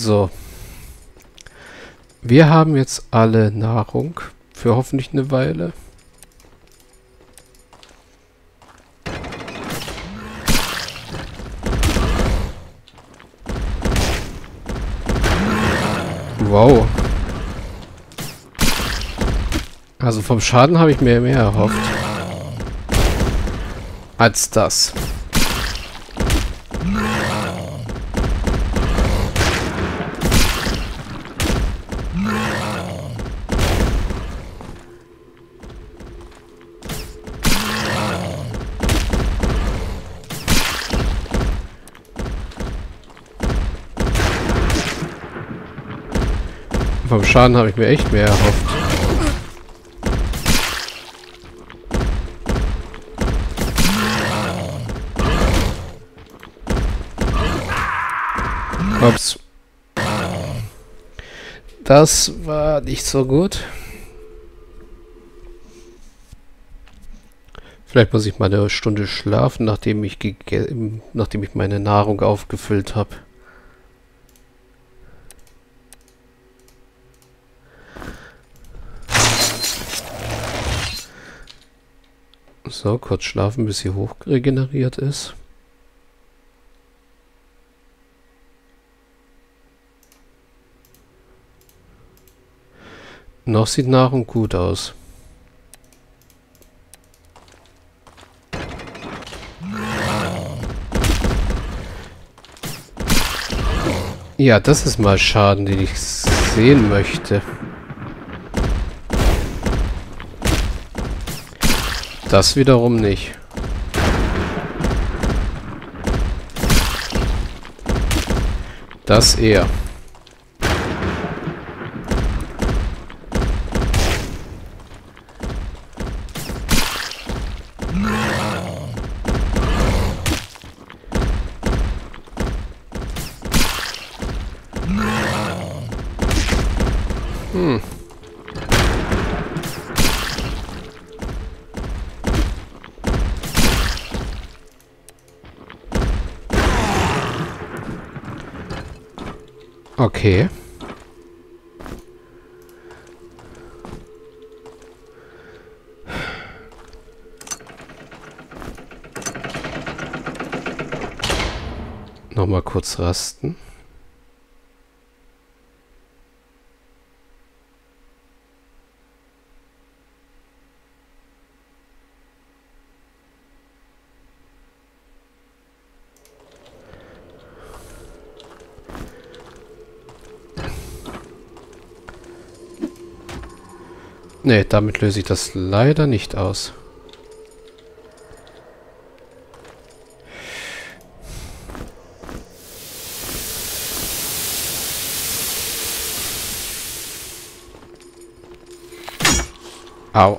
So. Wir haben jetzt alle Nahrung für hoffentlich eine Weile. Wow. Also vom Schaden habe ich mir mehr erhofft. Als das. Vom Schaden habe ich mir echt mehr erhofft. Ups. Das war nicht so gut. Vielleicht muss ich mal eine Stunde schlafen, nachdem ich meine Nahrung aufgefüllt habe. So, kurz schlafen, bis sie hoch regeneriert ist. Noch sieht Nahrung gut aus. Ja, das ist mal Schaden, den ich sehen möchte. Das wiederum nicht. Das eher. Okay. Nochmal kurz rasten. Nee, damit löse ich das leider nicht aus. Au.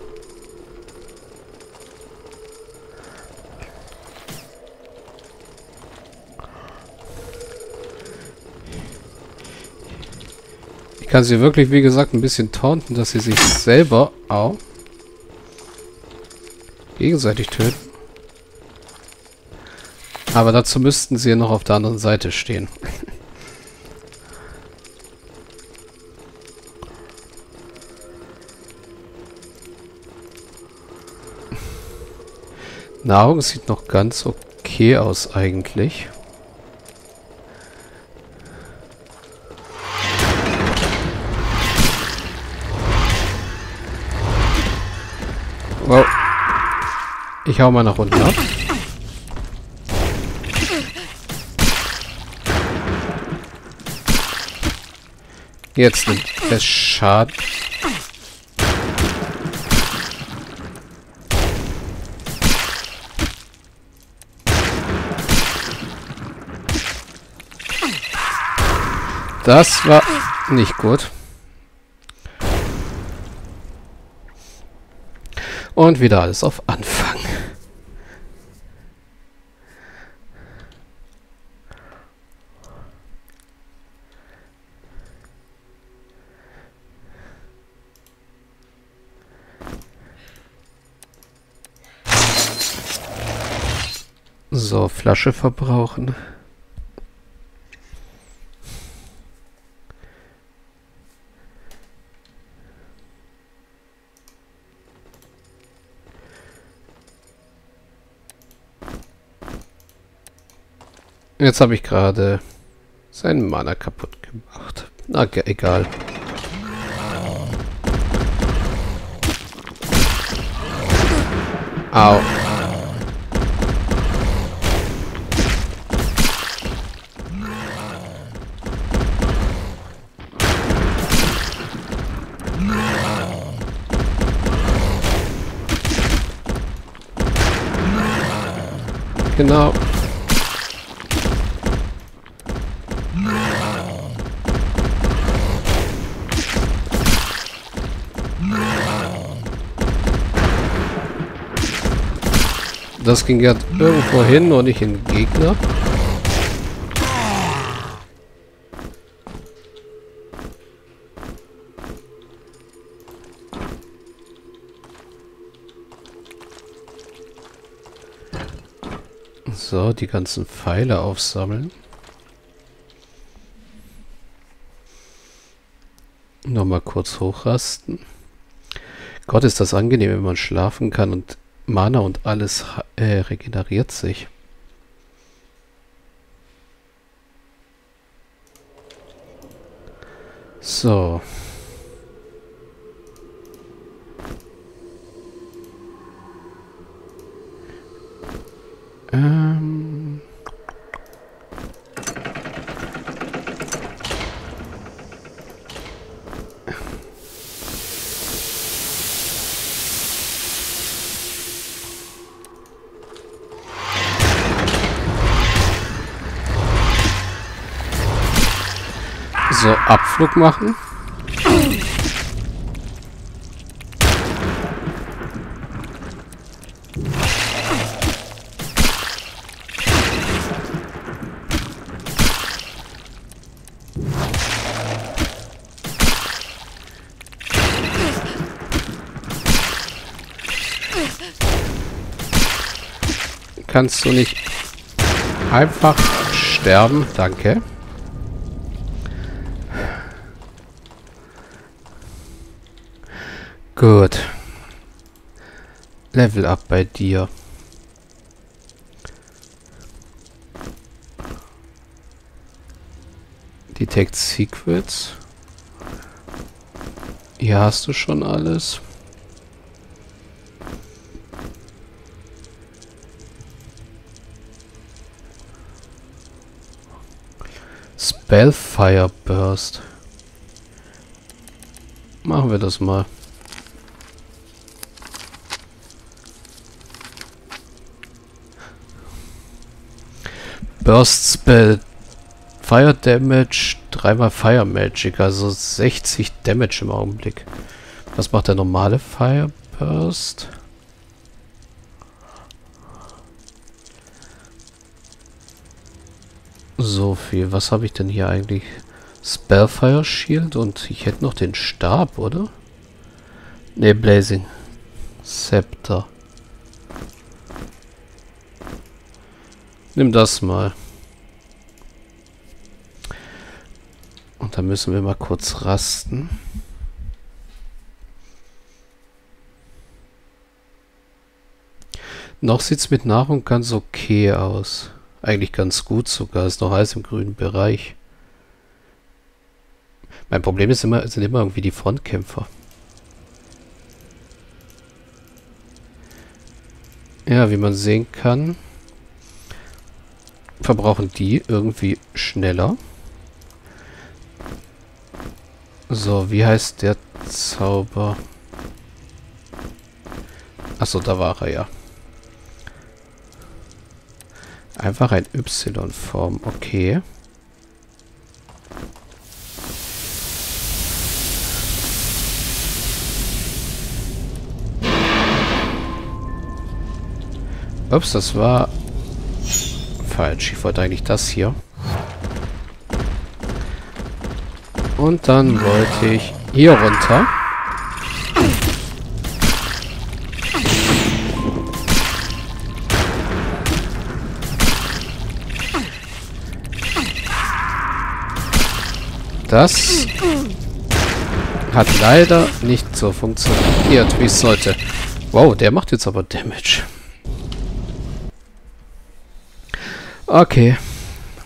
Ich kann sie wirklich, wie gesagt, ein bisschen taunten, dass sie sich selber gegenseitig töten. Aber dazu müssten sie ja noch auf der anderen Seite stehen. Nahrung sieht noch ganz okay aus eigentlich. Wow. Ich hau mal nach unten ab. Jetzt nimmt es Schaden. Das war nicht gut. Und wieder alles auf Anfang. So, Flasche verbrauchen. Jetzt habe ich gerade seinen Mana kaputt gemacht. Na, egal. Au. Genau. Das ging ja irgendwo hin und nicht in den Gegner. So, die ganzen Pfeile aufsammeln. Nochmal kurz hochrasten. Gott, ist das angenehm, wenn man schlafen kann und Mana und alles regeneriert sich. So. So, Abflug machen. Kannst du nicht einfach sterben? Danke. Gut. Level up bei dir. Detect Secrets. Hier hast du schon alles. Spellfire Burst. Machen wir das mal. Burst Spell. Fire Damage, 3x Fire Magic, also 60 Damage im Augenblick. Was macht der normale Fire Burst? So viel. Was habe ich denn hier eigentlich? Spellfire Shield und ich hätte noch den Stab, oder? Ne, Blazing Scepter. Nimm das mal. Und dann müssen wir mal kurz rasten. Noch sieht es mit Nahrung ganz okay aus. Eigentlich ganz gut sogar. Ist noch alles im grünen Bereich. Mein Problem ist immer, sind immer irgendwie die Frontkämpfer. Ja, wie man sehen kann, verbrauchen die irgendwie schneller. So, wie heißt der Zauber? Achso, da war er ja. Einfach ein Y-Form, okay. Ups, das war falsch. Ich wollte eigentlich das hier. Und dann wollte ich hier runter. Das hat leider nicht so funktioniert, wie es sollte. Wow, der macht jetzt aber Damage. Okay.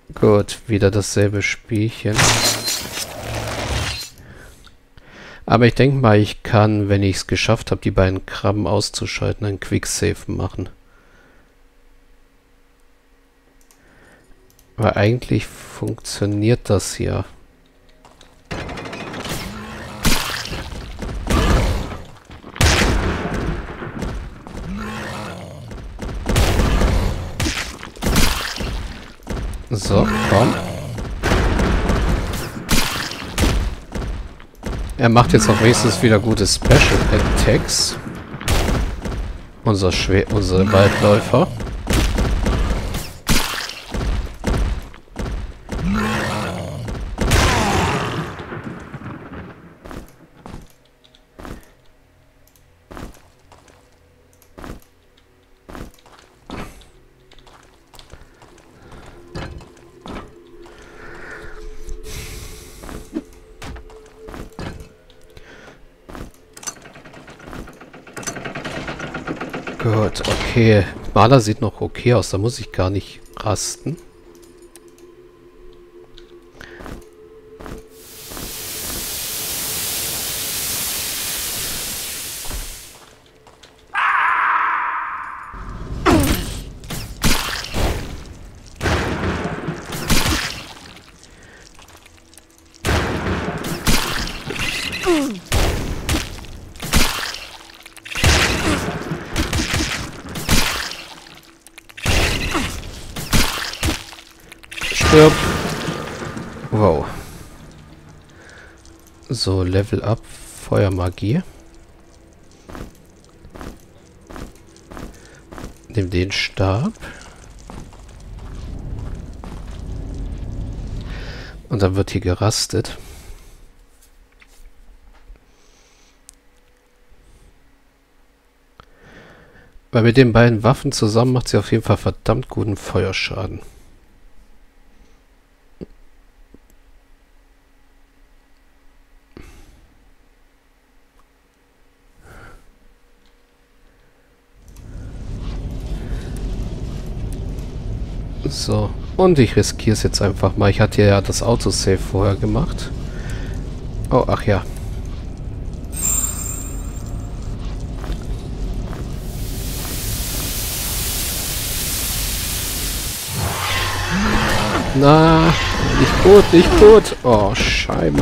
Gut, wieder dasselbe Spielchen. Aber ich denke mal, ich kann, wenn ich es geschafft habe, die beiden Krabben auszuschalten, einen Quicksave machen. Weil eigentlich funktioniert das ja. So, komm. Er macht jetzt auch wenigstens wieder gute Special Attacks. Unser Waldläufer. Gut, okay. Maler sieht noch okay aus, da muss ich gar nicht rasten. Stirb. Wow. So, Level Up. Feuermagie. Nimm den Stab. Und dann wird hier gerastet. Weil mit den beiden Waffen zusammen macht sie auf jeden Fall verdammt guten Feuerschaden. So, und ich riskiere es jetzt einfach mal. Ich hatte ja das Autosave vorher gemacht. Oh, ach ja. Na, nicht gut, nicht gut. Oh, Scheiße.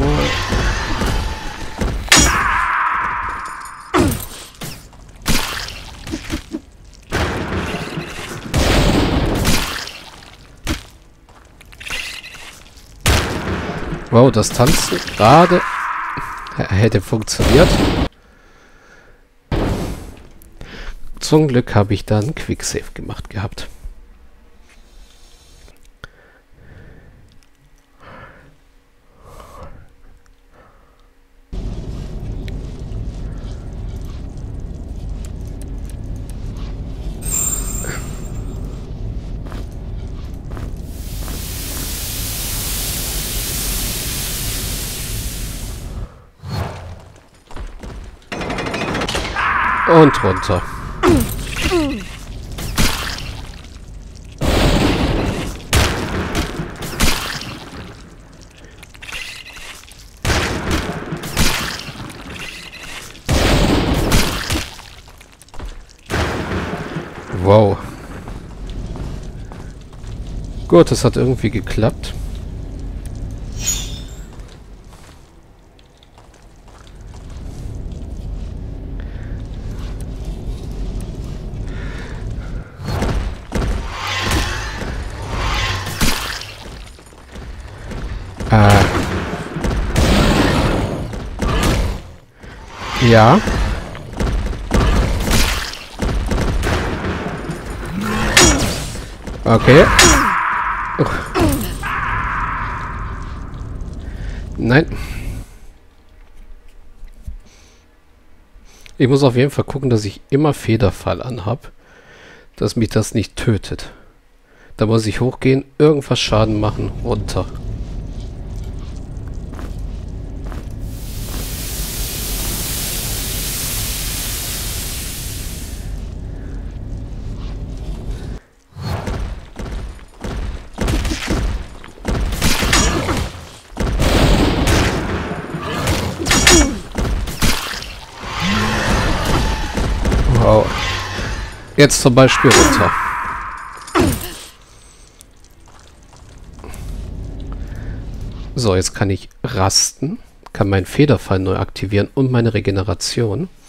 Wow, das Tanzen gerade hätte funktioniert. Zum Glück habe ich dann Quicksave gemacht gehabt. Und runter. Wow. Gut, das hat irgendwie geklappt. Ja. Okay. Nein. Ich muss auf jeden Fall gucken, dass ich immer Federfall anhab, dass mich das nicht tötet. Da muss ich hochgehen, irgendwas Schaden machen, runter. Jetzt zum Beispiel runter. So, jetzt kann ich rasten, kann meinen Federfall neu aktivieren und meine Regeneration.